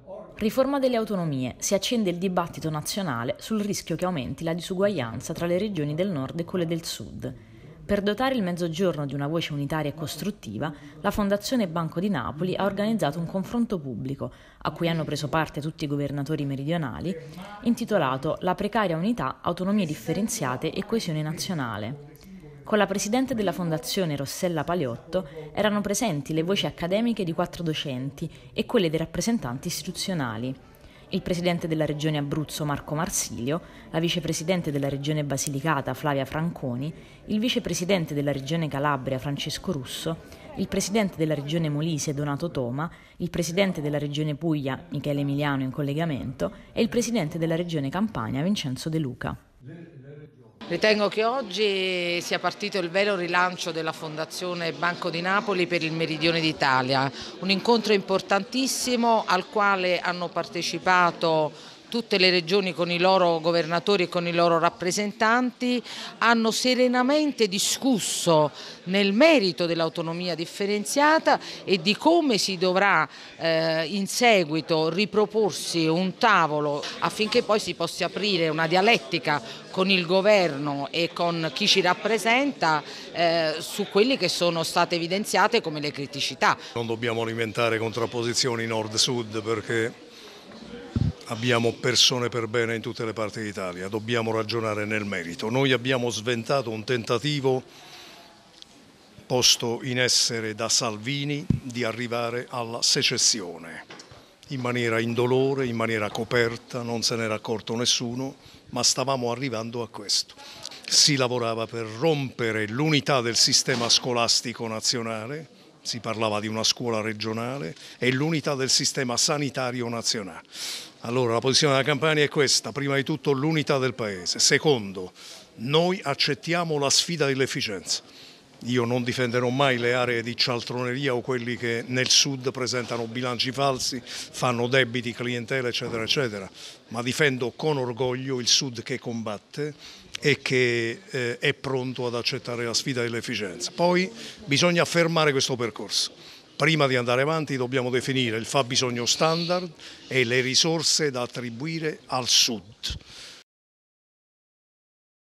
Riforma delle autonomie. Si accende il dibattito nazionale sul rischio che aumenti la disuguaglianza tra le regioni del nord e quelle del sud. Per dotare il Mezzogiorno di una voce unitaria e costruttiva, la Fondazione Banco di Napoli ha organizzato un confronto pubblico, a cui hanno preso parte tutti i governatori meridionali, intitolato La precaria unità, autonomie differenziate e coesione nazionale. Con la presidente della Fondazione Rossella Paliotto erano presenti le voci accademiche di 4 docenti e quelle dei rappresentanti istituzionali. Il presidente della regione Abruzzo Marco Marsilio, la vicepresidente della regione Basilicata Flavia Franconi, il vicepresidente della regione Calabria Francesco Russo, il presidente della regione Molise Donato Toma, il presidente della regione Puglia Michele Emiliano in collegamento e il presidente della regione Campania Vincenzo De Luca. Ritengo che oggi sia partito il vero rilancio della Fondazione Banco di Napoli per il Meridione d'Italia, un incontro importantissimo al quale hanno partecipato tutte le regioni con i loro governatori e con i loro rappresentanti, hanno serenamente discusso nel merito dell'autonomia differenziata e di come si dovrà in seguito riproporsi un tavolo affinché poi si possa aprire una dialettica con il governo e con chi ci rappresenta su quelli che sono state evidenziate come le criticità. Non dobbiamo alimentare contrapposizioni nord-sud perché abbiamo persone per bene in tutte le parti d'Italia, dobbiamo ragionare nel merito. Noi abbiamo sventato un tentativo posto in essere da Salvini di arrivare alla secessione, in maniera indolore, in maniera coperta, non se n'era accorto nessuno, ma stavamo arrivando a questo. Si lavorava per rompere l'unità del sistema scolastico nazionale, si parlava di una scuola regionale, e l'unità del sistema sanitario nazionale. Allora la posizione della Campania è questa: prima di tutto l'unità del Paese, secondo, noi accettiamo la sfida dell'efficienza. Io non difenderò mai le aree di cialtroneria o quelli che nel sud presentano bilanci falsi, fanno debiti, clientela eccetera eccetera, ma difendo con orgoglio il sud che combatte e che è pronto ad accettare la sfida dell'efficienza. Poi bisogna fermare questo percorso. Prima di andare avanti dobbiamo definire il fabbisogno standard e le risorse da attribuire al sud.